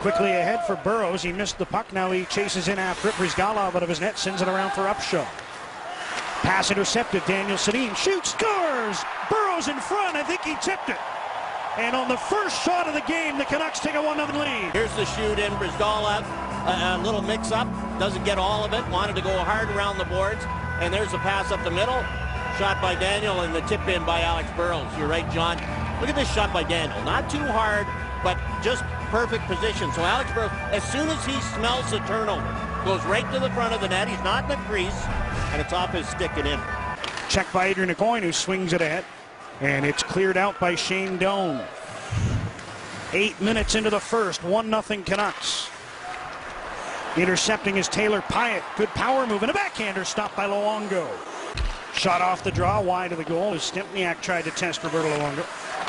Quickly ahead for Burrows. He missed the puck. Now he chases in after it. Brizgalov out of his net, sends it around for Upshaw. Pass intercepted. Daniel Sedin shoots, scores! Burrows in front. I think he tipped it. And on the first shot of the game, the Canucks take a 1-0 lead. Here's the shoot in. Brizgalov, a little mix-up. Doesn't get all of it. Wanted to go hard around the boards. And there's a pass up the middle. Shot by Daniel and the tip in by Alex Burrows. You're right, John. Look at this shot by Daniel. Not too hard, but just perfect position. So Alex Burrows, as soon as he smells the turnover, goes right to the front of the net. He's not in the crease, and it's off his stick and in. Check by Adrian Aucoin, who swings it ahead. And it's cleared out by Shane Doan. 8 minutes into the first, 1-0 Canucks. Intercepting is Taylor Pyatt. Good power move and a backhander stopped by Luongo. Shot off the draw, wide of the goal as Stempniak tried to test Roberto Luongo.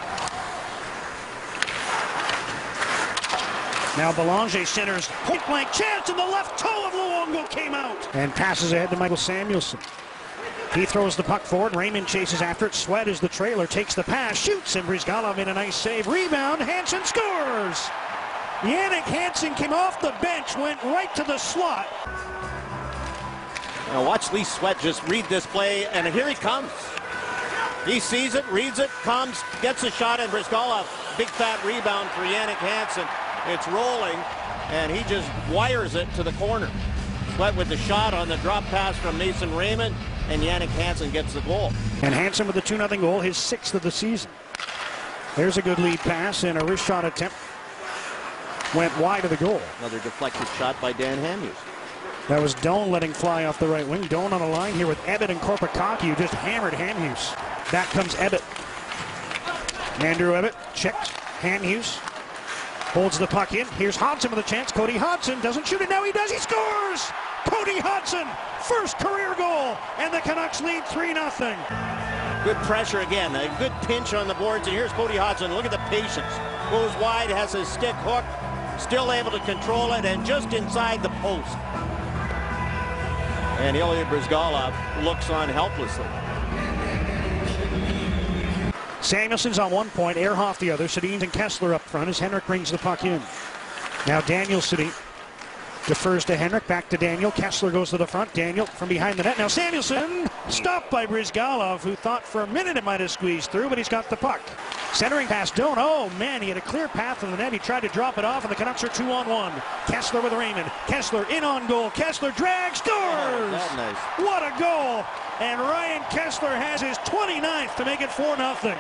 Now Belanger centers, point blank chance, and the left toe of Luongo came out. And passes ahead to Michael Samuelsson. He throws the puck forward. Raymond chases after it. Sweat is the trailer, takes the pass, shoots, and Brizgalov in a nice save. Rebound, Hansen scores! Yannick Hansen came off the bench, went right to the slot. Now watch Lee Sweat just read this play, and here he comes. He sees it, reads it, comes, gets a shot, and Brizgalov, big fat rebound for Yannick Hansen. It's rolling, and he just wires it to the corner. Sweat with the shot on the drop pass from Mason Raymond, and Yannick Hansen gets the goal. And Hansen with the 2-0 goal, his 6th of the season. There's a good lead pass, and a wrist shot attempt went wide of the goal. Another deflected shot by Dan Hamhuis. That was Doan letting fly off the right wing. Doan on a line here with Ebbett and Korpakaki, who just hammered Hamhuis. Back comes Ebbett. Andrew Ebbett checks Hamhuis. Holds the puck in. Here's Hodgson with a chance. Cody Hodgson doesn't shoot it. Now he does. He scores! Cody Hodgson, first career goal, and the Canucks lead 3-0. Good pressure again. A good pinch on the boards, and here's Cody Hodgson. Look at the patience. Goes wide, has his stick hooked, still able to control it, and just inside the post. And Ilya Brizgalov looks on helplessly. Samuelson's on 1 point, Ehrhoff the other. Sedin and Kessler up front as Henrik brings the puck in. Now Daniel Sedin defers to Henrik, back to Daniel. Kessler goes to the front. Daniel from behind the net. Now Samuelsson stopped by Brizgalov, who thought for a minute it might have squeezed through, but he's got the puck. Centering pass, Doan. Oh man, he had a clear path to the net. He tried to drop it off, and the Canucks are 2-on-1. Kessler with Raymond. Kessler in on goal. Kessler drags, scores! Oh, that's nice. What a goal! And Ryan Kessler has his 29th to make it 4-0.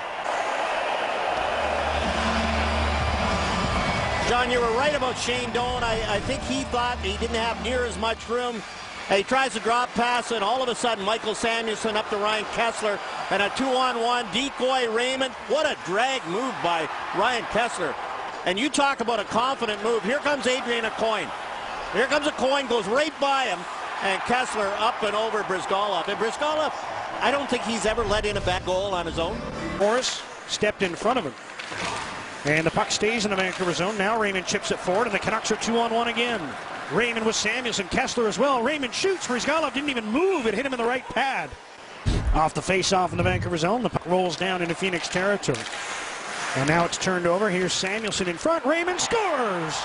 John, you were right about Shane Doan. I think he thought he didn't have near as much room. He tries to drop pass, and all of a sudden Michael Samuelsson up to Ryan Kessler, and a 2-on-1 decoy Raymond. What a drag move by Ryan Kessler. And you talk about a confident move. Here comes Adrian Aucoin. Here comes Aucoin, goes right by him, and Kessler up and over Brizgalov. And Brizgalov, I don't think he's ever let in a bad goal on his own. Morris stepped in front of him. And the puck stays in the Vancouver zone. Now Raymond chips it forward, and the Canucks are 2-on-1 again. Raymond with Samuelsson, Kessler as well. Raymond shoots. Brizgalov didn't even move. It hit him in the right pad. Off the face-off in the Vancouver zone. The puck rolls down into Phoenix territory. And now it's turned over. Here's Samuelsson in front. Raymond scores!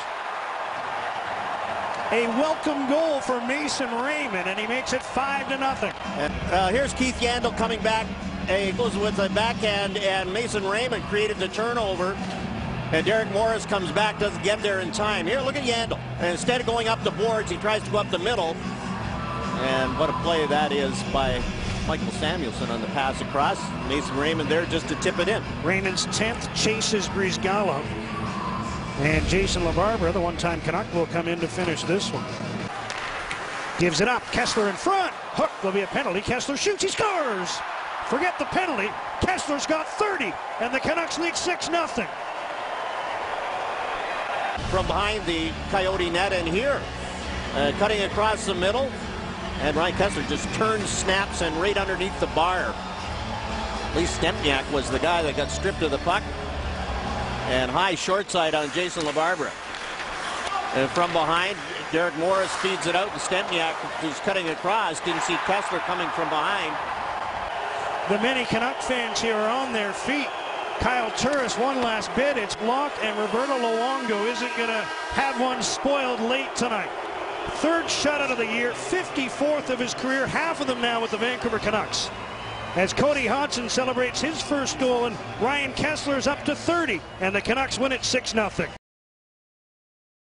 A welcome goal for Mason Raymond, and he makes it 5-0. And here's Keith Yandle coming back. He goes with the backhand, and Mason Raymond created the turnover. And Derek Morris comes back, doesn't get there in time. Here, look at Yandle. And instead of going up the boards, he tries to go up the middle. And what a play that is by Michael Samuelsson on the pass across. Mason Raymond there just to tip it in. Raymond's 10th chases Brizgalov. And Jason LaBarbera, the one-time Canuck, will come in to finish this one. Gives it up. Kessler in front. Hook. There'll be a penalty. Kessler shoots. He scores. Forget the penalty. Kessler's got 30. And the Canucks lead 6-0. From behind the Coyote net, and here cutting across the middle, and Ryan Kessler just turns, snaps, and right underneath the bar. Lee Stempniak was the guy that got stripped of the puck, and high short side on Jason LaBarbera. And from behind, Derek Morris feeds it out to Stempniak, who's cutting across. Didn't see Kessler coming from behind. The many Canuck fans here are on their feet Kyle Turris one last bid. It's blocked, and Roberto Luongo isn't going to have one spoiled late tonight. Third shutout of the year, 54th of his career, half of them now with the Vancouver Canucks. As Cody Hodgson celebrates his first goal, and Ryan Kesler's up to 30, and the Canucks win it 6-0.